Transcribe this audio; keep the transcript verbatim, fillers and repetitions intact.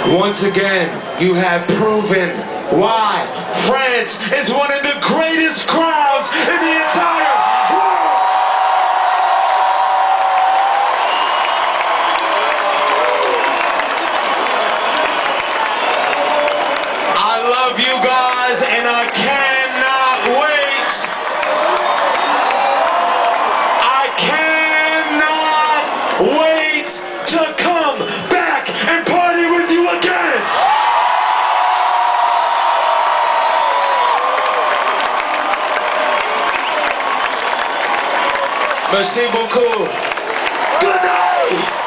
Once again, you have proven why France is one of the greatest crowds in the entire world. I love you guys, and I cannot wait. I cannot wait to come back and party with you again. Merci beaucoup. Good night.